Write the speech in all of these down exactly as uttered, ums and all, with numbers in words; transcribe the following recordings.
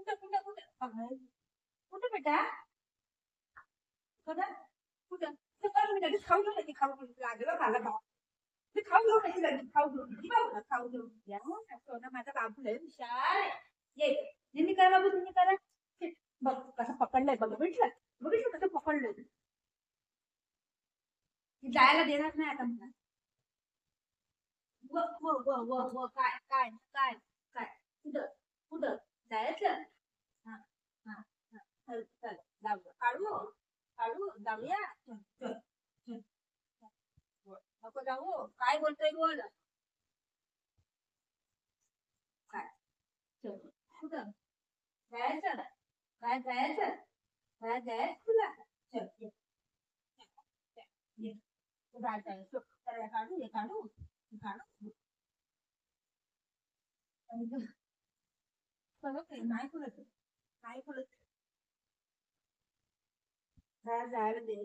कुठं कुठं कुठं कुठं बेटा कुठं कुठं बेटा खाऊ घेऊन खाऊ लागलं मला भाव मी खाऊ घेऊन खाऊ घेऊन खाऊ घेऊन या सोना माझा बाबू लय हुशार ये निन्नी करा बाबू निन्नी करा बघ कसं पकडलंय बघ भेटलं बघितलं कसं पकडलंय जायला देणार नाही आता मला व व व व व काय काय काय काय कुठं कुठं जायचं हा हा चल चल जाऊ काढू काढू जाऊया चल चल चल नको जाऊ काय बोलतोय बोल काय चल कुठं जायचं काय जायचं काय जायचं तुला चल ये ये जायचं काढू हे काढू काढू सगळं नाही फुलत नाही फुलत जायला दे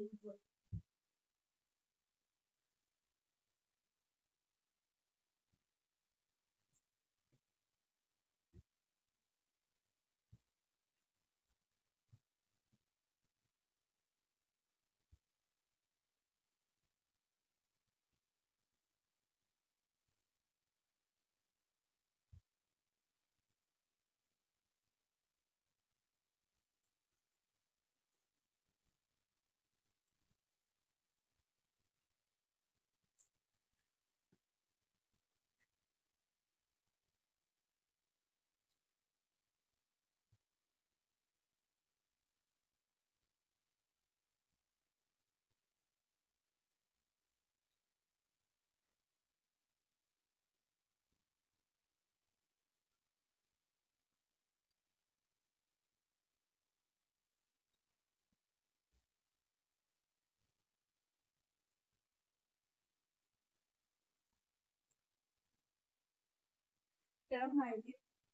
त्याला माहिती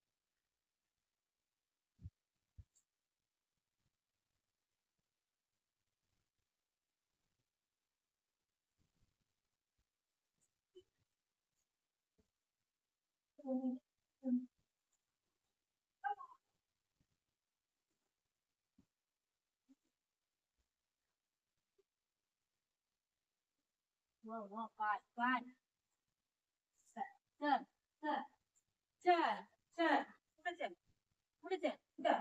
वा वा काय काय चल चल चल चल पुढे चल पुढे चल कुठं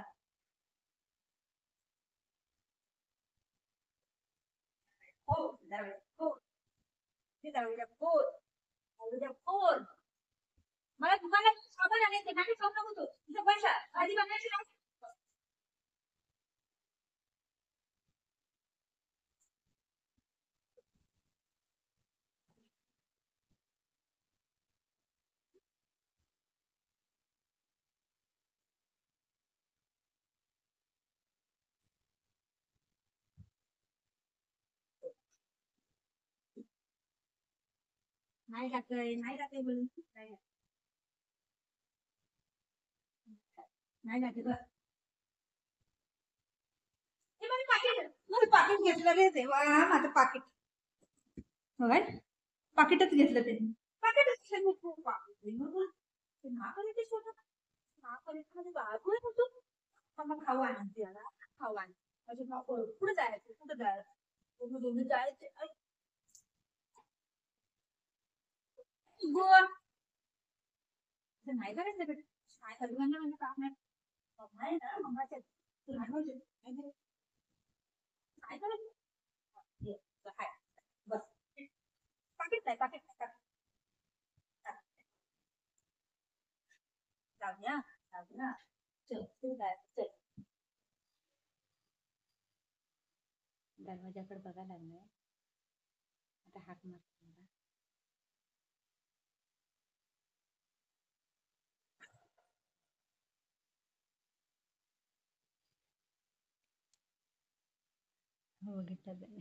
हो जाऊया हो ते जाऊया फोन जाऊया फोन मला दुकानात सामान आणायचे नाही खाऊ नको तू तुझा पैसा भाजी बनवायची नाही नाही जातोय नाही जाते बोलून नाही नाही जाते बस हे माझं पाकिट माझं पाकिट घेतलं रे देवा माझं पाकिट बघाय पाकिटच घेतलं त्यांनी पाकिटच पाकिट छोट मध्ये बाबू आहे तू मग खाऊ आणते याला खाऊ आण माझे कुठे जायचं कुठे जायचं दोघी जायचे गोवा नाही करायचं बेटा काय करू म्हणजे काम नाही नाही ना मम्माच्या काय करायचं बस पाकिट नाही पाकिट नाही जाऊया जाऊया चल तू जायचं चल दरवाजाकडे बघायला लागलाय आता हाक मारतो मला हो घेतलं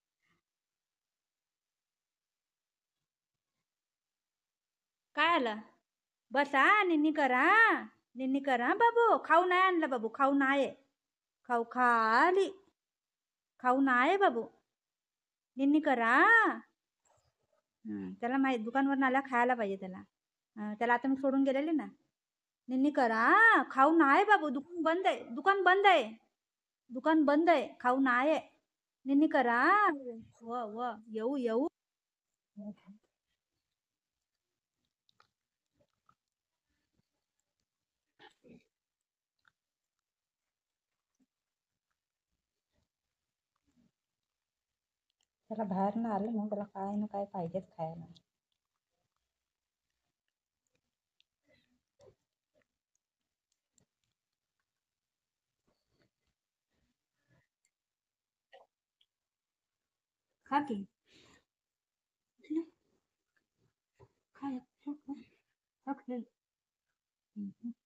काय आलं बसा निन्नी करा निन्नी करा बाबू खाऊ नाही आणलं बाबू खाऊ नाही खाऊ खाली खाऊ नाही बाबू निन्नी करा त्याला माहिती दुकानवर आला खायला पाहिजे त्याला त्याला आता मी सोडून गेलेले ना निन्नी करा खाऊ नाही बाबू दुकान बंद आहे दुकान बंद आहे दुकान बंद आहे खाऊ नाही निन्नी करा व व येऊ येऊ त्याला बाहेर ना आलं मग त्याला काय ना काय पाहिजेच खायला खा की खा खा खा खा